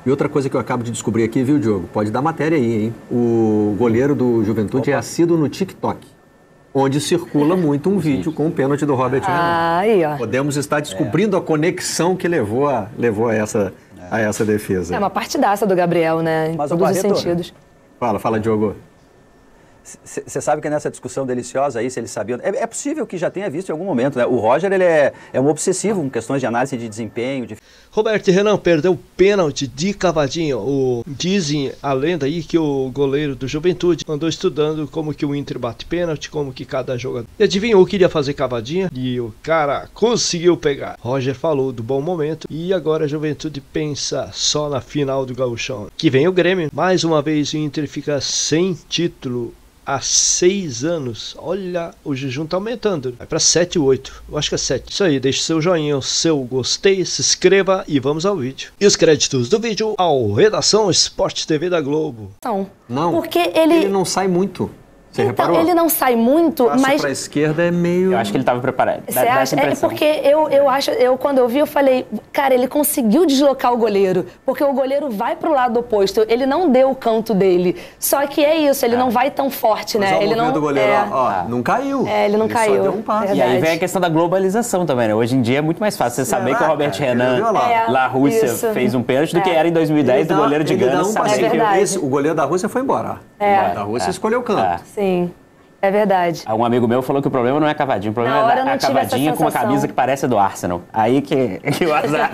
E outra coisa que eu acabo de descobrir aqui, viu, Diogo? Pode dar matéria aí, hein? O goleiro do Juventude é assíduo no TikTok, onde circula muito um vídeo com o pênalti do Robert Renan. Aí, ó. Podemos estar descobrindo a conexão que levou a essa defesa. É uma partidaça do Gabriel, né? Em todos os sentidos. Fala, Diogo. Você sabe que nessa discussão deliciosa aí, se eles sabiam... É possível que já tenha visto em algum momento, né? O Roger, ele é um obsessivo com questões de análise de desempenho. Robert Renan perdeu o pênalti de cavadinho. Dizem a lenda aí que o goleiro do Juventude andou estudando como que o Inter bate pênalti, como que cada jogador... E adivinhou, queria fazer cavadinha e o cara conseguiu pegar. Roger falou do bom momento e agora a Juventude pensa só na final do Gauchão. Que vem o Grêmio. Mais uma vez o Inter fica sem título há 6 anos. Olha, o jejum tá aumentando. Vai pra 7, 8. Eu acho que é 7. Isso aí, deixe seu joinha, o seu gostei, se inscreva e vamos ao vídeo. E os créditos do vídeo ao Redação Sport TV da Globo. Não, porque ele não sai muito. Você então, reparou? ele não sai muito, mas... pra esquerda é meio... Eu acho que ele estava preparado. Você acha? É porque quando eu vi, eu falei, cara, ele conseguiu deslocar o goleiro, porque o goleiro vai pro lado oposto, ele não deu o canto dele. Só que é isso, ele não vai tão forte, né? Ele não... do goleiro, não caiu. Ele não caiu. Só deu um passo. E aí vem a questão da globalização também, né? Hoje em dia é muito mais fácil você saber que o Robert Renan, lá Rússia, fez um pênalti do que era em 2010 do goleiro de Gana. O goleiro da Rússia foi embora. O goleiro da Rússia escolheu o canto. Sim. É verdade. Um amigo meu falou que o problema não é a cavadinha, o problema é a cavadinha com uma camisa que parece a do Arsenal. Aí que o azar.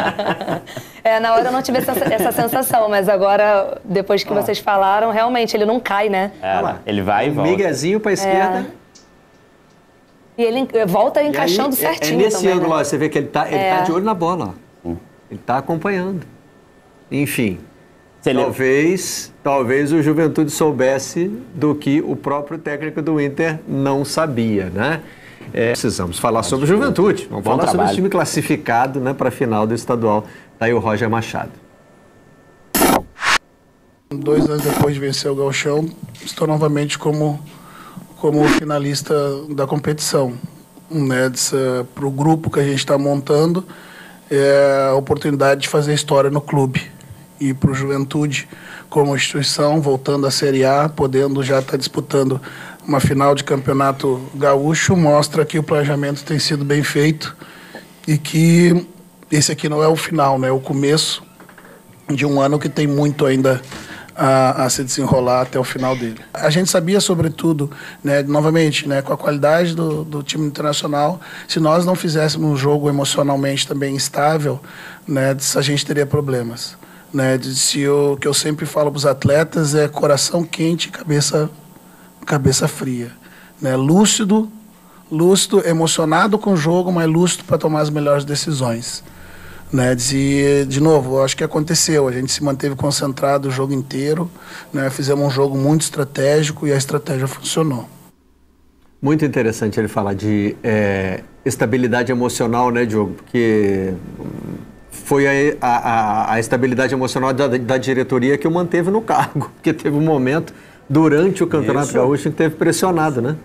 Na hora eu não tive essa sensação, mas agora, depois que vocês falaram, realmente ele não cai, né? Ele vai e volta. Miguezinho pra esquerda. E ele volta encaixando certinho. Nesse também, ângulo, né? você vê que ele tá de olho na bola. Ele tá acompanhando. Enfim. Talvez o Juventude soubesse do que o próprio técnico do Inter não sabia, né? Precisamos falar sobre o Juventude. Vamos falar sobre esse time classificado, né, para a final do estadual. Tá aí o Roger Machado. 2 anos depois de vencer o Gauchão, estou novamente como finalista da competição. Né, para o grupo que a gente está montando, é a oportunidade de fazer história no clube. E para o Juventude, como instituição, voltando à Série A, podendo já estar disputando uma final de campeonato gaúcho, mostra que o planejamento tem sido bem feito e que esse aqui não é o final, né? É o começo de um ano que tem muito ainda a se desenrolar até o final dele. A gente sabia, sobretudo, né, novamente, né, com a qualidade do time internacional, se nós não fizéssemos um jogo emocionalmente também estável, né, a gente teria problemas. Né, o que eu sempre falo para os atletas é coração quente, cabeça fria, né, lúcido, emocionado com o jogo, mas lúcido para tomar as melhores decisões, né, de novo, eu acho que aconteceu, a gente se manteve concentrado o jogo inteiro, né, fizemos um jogo muito estratégico e a estratégia funcionou. Muito interessante ele falar de estabilidade emocional, né, Diogo, porque foi a estabilidade emocional da diretoria que o manteve no cargo, porque teve um momento durante o Campeonato Gaúcho que teve pressionado, né?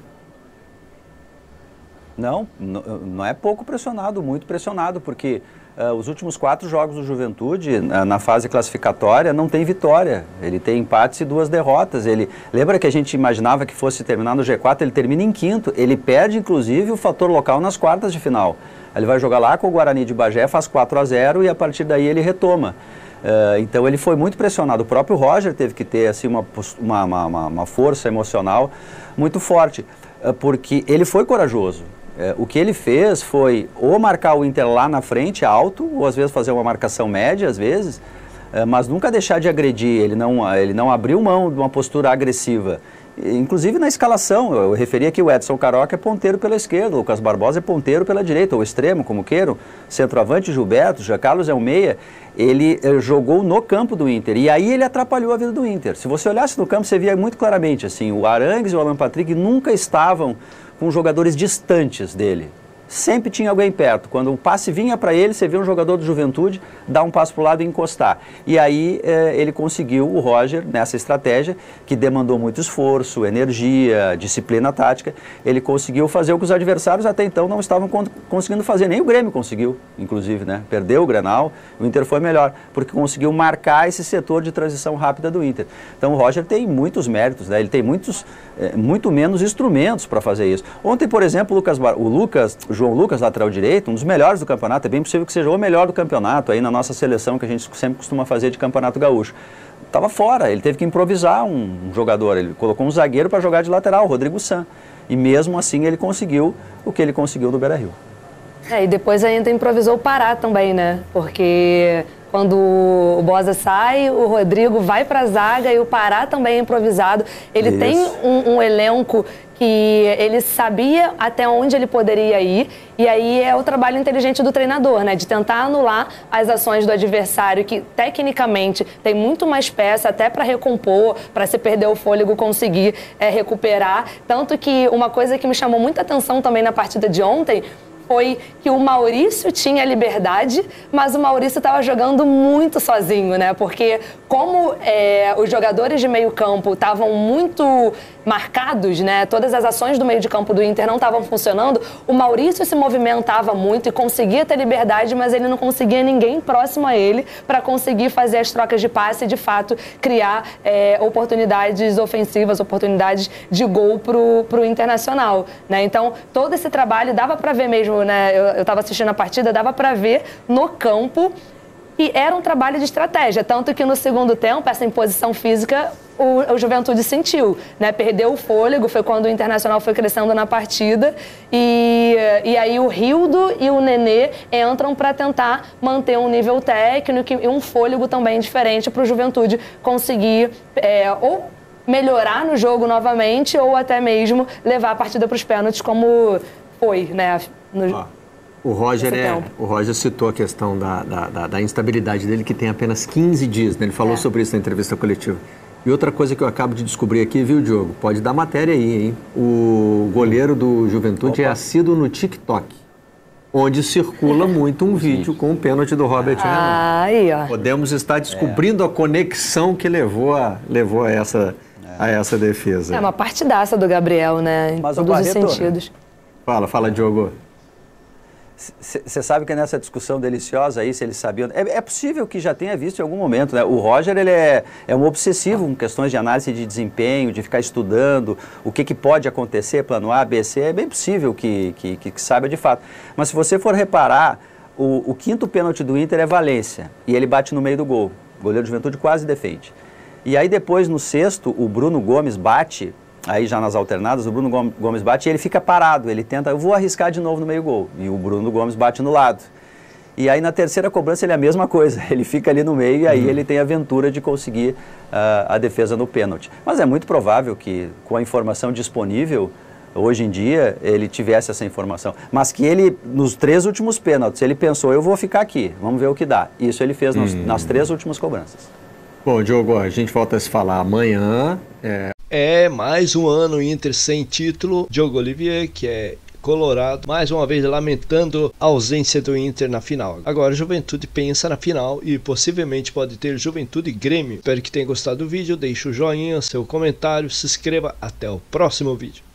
Não é pouco pressionado, muito pressionado, porque os últimos 4 jogos do Juventude, na fase classificatória, não tem vitória. Ele tem empates e 2 derrotas. Lembra que a gente imaginava que fosse terminar no G4, ele termina em 5º. Ele perde, inclusive, o fator local nas quartas de final. Ele vai jogar lá com o Guarani de Bagé, faz 4-0 e a partir daí ele retoma. Então ele foi muito pressionado. O próprio Roger teve que ter assim, uma força emocional muito forte, porque ele foi corajoso. O que ele fez foi ou marcar o Inter lá na frente, alto, ou às vezes fazer uma marcação média, às vezes, mas nunca deixar de agredir. Ele não abriu mão de uma postura agressiva. Inclusive na escalação, eu referi aqui o Edson Caroca é ponteiro pela esquerda, o Lucas Barbosa é ponteiro pela direita, ou extremo, como queiram, centroavante Gilberto, Jean Carlos é um meia, ele jogou no campo do Inter, e aí ele atrapalhou a vida do Inter. Se você olhasse no campo, você via muito claramente, assim, o Arangues e o Alan Patrick nunca estavam com jogadores distantes dele, sempre tinha alguém perto. Quando o passe vinha para ele, você vê um jogador do Juventude dar um passo para o lado e encostar. E aí ele conseguiu, o Roger, nessa estratégia, que demandou muito esforço, energia, disciplina tática, ele conseguiu fazer o que os adversários até então não estavam conseguindo fazer. Nem o Grêmio conseguiu, inclusive, né? Perdeu o Grenal, o Inter foi melhor, porque conseguiu marcar esse setor de transição rápida do Inter. Então o Roger tem muitos méritos, né? Ele tem muito menos instrumentos para fazer isso. Ontem, por exemplo, o João Lucas, lateral direito, um dos melhores do campeonato, é bem possível que seja o melhor do campeonato, aí na nossa seleção que a gente sempre costuma fazer de campeonato gaúcho. Estava fora, ele teve que improvisar um jogador, ele colocou um zagueiro para jogar de lateral, o Rodrigo San, e mesmo assim ele conseguiu o que ele conseguiu no Beira-Rio. E depois ainda improvisou o Pará também, né? Porque quando o Bosa sai, o Rodrigo vai para a zaga e o Pará também é improvisado. Ele tem um elenco que ele sabia até onde ele poderia ir, e aí é o trabalho inteligente do treinador, né? De tentar anular as ações do adversário, que tecnicamente tem muito mais peça até para recompor, para se perder o fôlego conseguir recuperar. Tanto que uma coisa que me chamou muita atenção também na partida de ontem foi que o Maurício tinha liberdade, mas o Maurício estava jogando muito sozinho, né? Porque como os jogadores de meio campo estavam muito marcados, né? Todas as ações do meio de campo do Inter não estavam funcionando, o Maurício se movimentava muito e conseguia ter liberdade, mas ele não conseguia ninguém próximo a ele para conseguir fazer as trocas de passe e, de fato, criar oportunidades ofensivas, oportunidades de gol pro Internacional, né? Então, todo esse trabalho dava para ver mesmo, né? Eu estava assistindo a partida, dava para ver no campo, e era um trabalho de estratégia, tanto que no segundo tempo, essa imposição física, o Juventude sentiu, né? Perdeu o fôlego, foi quando o Internacional foi crescendo na partida, e aí o Rildo e o Nenê entram para tentar manter um nível técnico e um fôlego também diferente para o Juventude conseguir ou melhorar no jogo novamente, ou até mesmo levar a partida para os pênaltis, como foi, né? O Roger citou a questão da instabilidade dele, que tem apenas 15 dias, né? Ele falou sobre isso na entrevista coletiva. E outra coisa que eu acabo de descobrir aqui, viu, Diogo? Pode dar matéria aí, hein? O goleiro do Juventude é assíduo no TikTok, onde circula muito um vídeo com o pênalti do Robert Renan. Aí, ó. Podemos estar descobrindo a conexão que levou a essa defesa. É uma partidaça do Gabriel, né? Em todos os sentidos. Fala, Diogo. Você sabe que nessa discussão deliciosa aí, se ele sabia... É possível que já tenha visto em algum momento, né? O Roger, ele é um obsessivo com questões de análise de desempenho, de ficar estudando o que pode acontecer, plano A, B, C. É bem possível que saiba de fato. Mas se você for reparar, o quinto pênalti do Inter é Valência, e ele bate no meio do gol. O goleiro de Juventude quase defende. E aí depois, no sexto, o Bruno Gomes bate... Aí já nas alternadas, o Bruno Gomes bate e ele fica parado, ele tenta, eu vou arriscar de novo no meio gol, e o Bruno Gomes bate no lado. E aí na terceira cobrança ele é a mesma coisa, ele fica ali no meio e aí ele tem a aventura de conseguir a defesa no pênalti. Mas é muito provável que com a informação disponível, hoje em dia, ele tivesse essa informação. Mas que ele, nos 3 últimos pênaltis, ele pensou, eu vou ficar aqui, vamos ver o que dá. Isso ele fez nas 3 últimas cobranças. Bom, Diogo, a gente volta a se falar amanhã. Mais um ano Inter sem título. Diogo Olivier, que é colorado, mais uma vez lamentando a ausência do Inter na final. Agora Juventude pensa na final e possivelmente pode ter Juventude e Grêmio. Espero que tenha gostado do vídeo, deixe o joinha, seu comentário, se inscreva. Até o próximo vídeo.